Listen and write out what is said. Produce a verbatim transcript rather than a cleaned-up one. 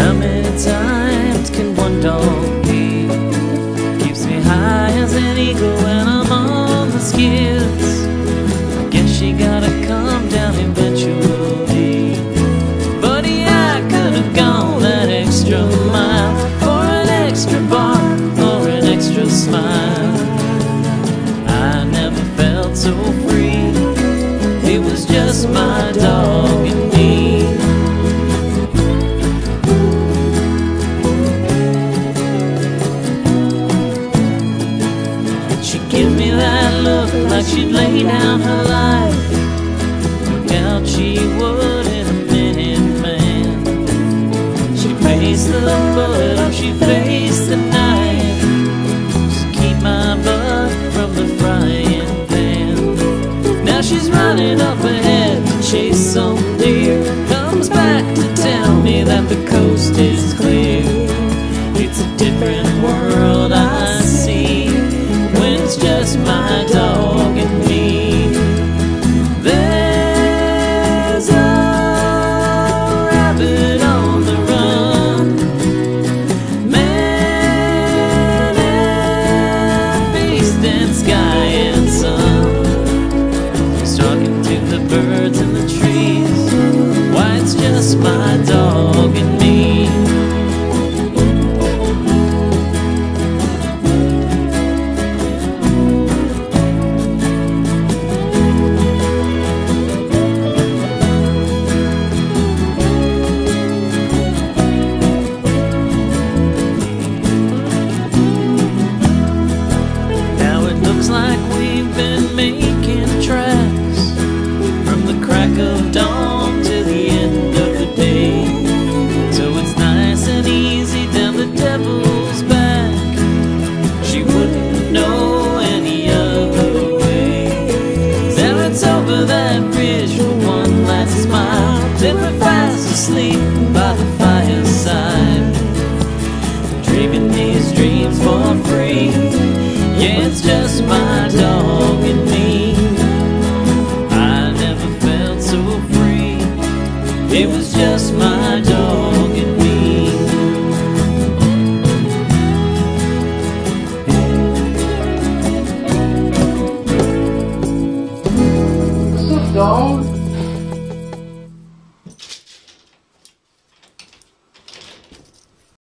How many times can one dog be? Keeps me high as an eagle when I'm on the skids. I guess she gotta come down eventually. But yeah, I could have gone that extra mile for an extra bark or an extra smile. I never felt so free. It was just my dog and me. She'd give me that look like she'd lay down her life. No doubt she would in a minute, man. She'd face the bullet or she'd face the knife, just keep my butt from the frying pan. Now she's running up ahead to chase some deer, comes back to tell me that the coast is clear. It's a different world I see when it's just my dog.